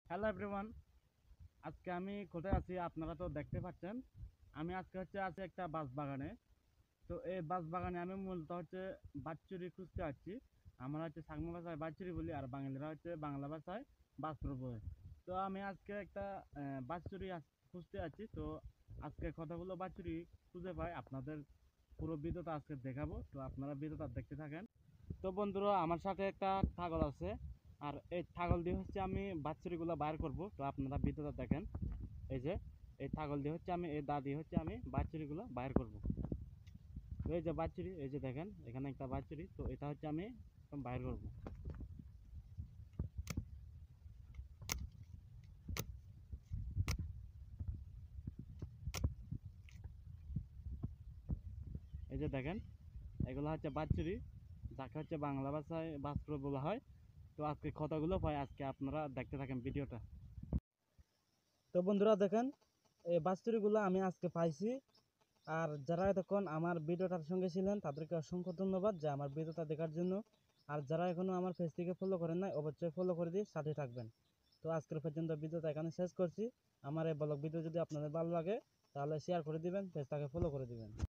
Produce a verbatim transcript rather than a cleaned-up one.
Hello everyone, আজকে আমি কোথায় আছি আপনারা তো দেখতে পাচ্ছেন। আমি আজকে হচ্ছে আছি একটা বাঁশ বাগানে। তো এই বাঁশ বাগানে আমি মূলত হচ্ছে বাচ্চুরি খুঁজতে আসছি। আমরা হচ্ছে সাংমা ভাষায় বাচ্চুরি বলি, আর বাঙালিরা হচ্ছে বাংলা ভাষায় বাঁশপুর বলে। তো আমি আজকে একটা বাচ্চুরি খুঁজতে আছি। তো আজকে কতগুলো বাচ্চুরি খুঁজে পাই আপনাদের পুরো ভিডিওটা আজকে দেখাবো। তো আপনারা ভিডিওটা দেখতে থাকেন। তো বন্ধুরা, আমার সাথে একটা ছাগল আছে, আর এই ছাগল দিয়ে হচ্ছে আমি বাচ্চুরিগুলো বাইর করব। তো আপনারা ভিডিওটা দেখেন। এই যে এই ছাগল দিয়ে হচ্ছে আমি এই দা দিয়ে হচ্ছে আমি বাচ্চুরিগুলো বাইর করব। তো এই যে বাচ্চুরি, এই যে দেখেন এখানে একটা বাচ্চুরি, তো এটা হচ্ছে আমি বাইর করব। এই যে দেখেন এগুলো হচ্ছে বাচ্চুরি, যাকে হচ্ছে বাংলা ভাষায় বাছুর বলা হয়। তো আজকে কতগুলো পাই আজকে আপনারা দেখতে থাকেন ভিডিওটা। তো বন্ধুরা দেখেন, এই বাছুরিগুলো আমি আজকে পাইছি। আর যারা এতক্ষণ আমার ভিডিওটার সঙ্গে ছিলেন তাদেরকে অসংখ্য ধন্যবাদ যে আমার ভিডিওটা দেখার জন্য। আর যারা এখনও আমার পেজ থেকে ফলো করেন নাই, অবশ্যই ফলো করে দিয়ে সাথে থাকবেন। তো আজকের পর্যন্ত ভিডিওটা এখানে শেষ করছি। আমার এই ব্লগ ভিডিও যদি আপনাদের ভালো লাগে তাহলে শেয়ার করে দিবেন, পেজটাকে ফলো করে দিবেন।